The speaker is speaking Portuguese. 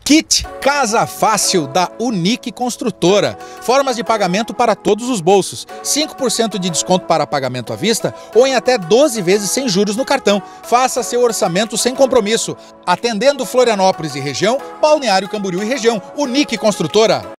Kit Casa Fácil da Unique Construtora. Formas de pagamento para todos os bolsos. 5% de desconto para pagamento à vista ou em até 12 vezes sem juros no cartão. Faça seu orçamento sem compromisso. Atendendo Florianópolis e região, Balneário Camboriú e região. Unique Construtora.